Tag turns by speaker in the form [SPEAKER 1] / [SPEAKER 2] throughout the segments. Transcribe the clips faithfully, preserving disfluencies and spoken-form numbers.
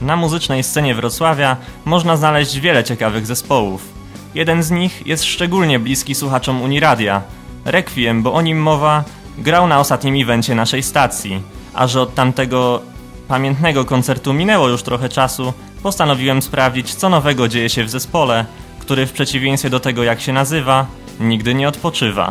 [SPEAKER 1] Na muzycznej scenie Wrocławia można znaleźć wiele ciekawych zespołów. Jeden z nich jest szczególnie bliski słuchaczom Uniradia. Requiem, bo o nim mowa, grał na ostatnim evencie naszej stacji. A że od tamtego pamiętnego koncertu minęło już trochę czasu, postanowiłem sprawdzić, co nowego dzieje się w zespole, który w przeciwieństwie do tego, jak się nazywa, nigdy nie odpoczywa.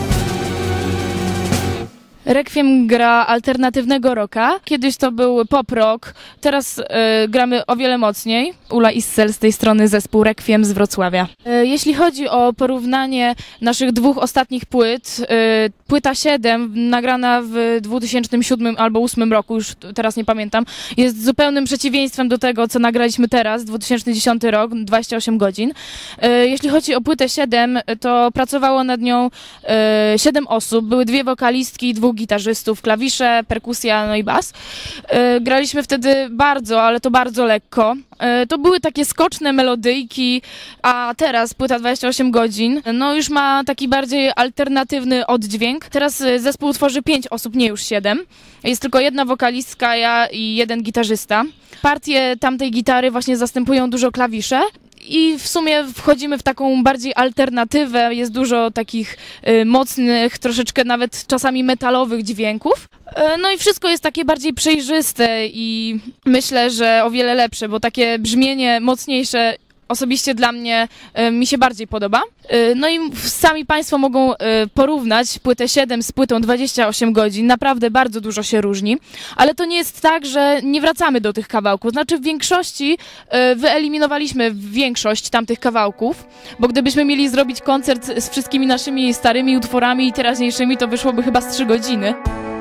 [SPEAKER 2] Requiem gra alternatywnego rocka. Kiedyś to był pop rock, teraz y, gramy o wiele mocniej. Ula Issel z tej strony, zespół Requiem z Wrocławia. Y, jeśli chodzi o porównanie naszych dwóch ostatnich płyt, y, płyta siedem, nagrana w dwa tysiące siódmym albo dwa tysiące ósmym roku, już teraz nie pamiętam, jest zupełnym przeciwieństwem do tego, co nagraliśmy teraz, dwa tysiące dziesiąty rok, dwadzieścia osiem godzin. Y, jeśli chodzi o płytę siedem, to pracowało nad nią y, siedem osób, były dwie wokalistki i dwóch gitarzystów, klawisze, perkusja, no i bas. Yy, graliśmy wtedy bardzo, ale to bardzo lekko. Yy, to były takie skoczne melodyjki, a teraz płyta dwadzieścia osiem godzin, no już ma taki bardziej alternatywny oddźwięk. Teraz zespół tworzy pięć osób, nie już siedem. Jest tylko jedna wokalistka, ja i jeden gitarzysta. Partie tamtej gitary właśnie zastępują dużo klawisze. I w sumie wchodzimy w taką bardziej alternatywę, jest dużo takich y, mocnych, troszeczkę nawet czasami metalowych dźwięków. Y, no i wszystko jest takie bardziej przejrzyste i myślę, że o wiele lepsze, bo takie brzmienie mocniejsze osobiście dla mnie y, mi się bardziej podoba. Y, no i sami Państwo mogą y, porównać płytę siedem z płytą dwadzieścia osiem godzin. Naprawdę bardzo dużo się różni. Ale to nie jest tak, że nie wracamy do tych kawałków. Znaczy w większości y, wyeliminowaliśmy większość tamtych kawałków, bo gdybyśmy mieli zrobić koncert z wszystkimi naszymi starymi utworami i teraźniejszymi, to wyszłoby chyba z trzy godziny.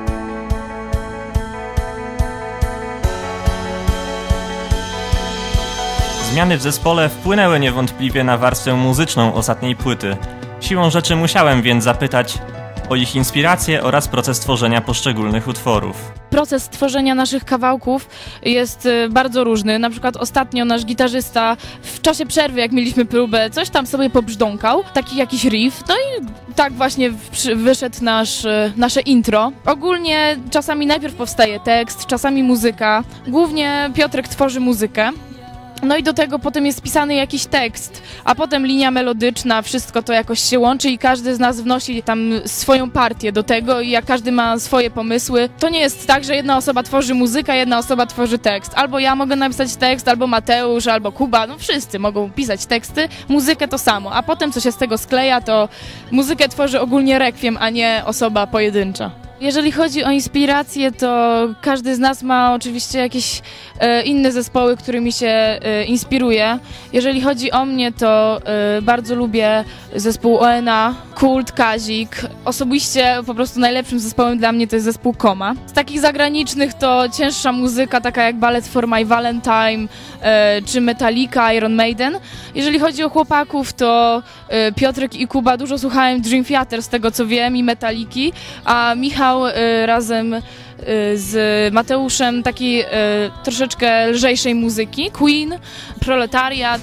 [SPEAKER 1] Zmiany w zespole wpłynęły niewątpliwie na warstwę muzyczną ostatniej płyty. Siłą rzeczy musiałem więc zapytać o ich inspirację oraz proces tworzenia poszczególnych utworów.
[SPEAKER 2] Proces tworzenia naszych kawałków jest bardzo różny. Na przykład ostatnio nasz gitarzysta w czasie przerwy, jak mieliśmy próbę, coś tam sobie pobrzdąkał, taki jakiś riff, no i tak właśnie wyszedł nasz, nasze intro. Ogólnie czasami najpierw powstaje tekst, czasami muzyka. Głównie Piotrek tworzy muzykę. No i do tego potem jest pisany jakiś tekst, a potem linia melodyczna, wszystko to jakoś się łączy i każdy z nas wnosi tam swoją partię do tego i jak każdy ma swoje pomysły. To nie jest tak, że jedna osoba tworzy muzykę, jedna osoba tworzy tekst. Albo ja mogę napisać tekst, albo Mateusz, albo Kuba, no wszyscy mogą pisać teksty, muzykę to samo, a potem co się z tego skleja, to muzykę tworzy ogólnie Requiem, a nie osoba pojedyncza. Jeżeli chodzi o inspirację, to każdy z nas ma oczywiście jakieś e, inne zespoły, którymi się e, inspiruje. Jeżeli chodzi o mnie, to e, bardzo lubię zespół O N A, Kult, Kazik. Osobiście po prostu najlepszym zespołem dla mnie to jest zespół Koma. Z takich zagranicznych to cięższa muzyka, taka jak Ballet for My Valentine e, czy Metallica, Iron Maiden. Jeżeli chodzi o chłopaków, to e, Piotrek i Kuba dużo słuchałem Dream Theater, z tego co wiem, i Metalliki, a Michał y, razem y, z Mateuszem takiej y, troszeczkę lżejszej muzyki. Queen, Proletariat.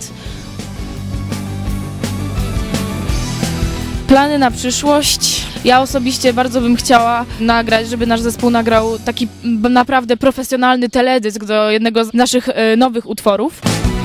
[SPEAKER 2] Plany na przyszłość. Ja osobiście bardzo bym chciała nagrać, żeby nasz zespół nagrał taki naprawdę profesjonalny teledysk do jednego z naszych y, nowych utworów.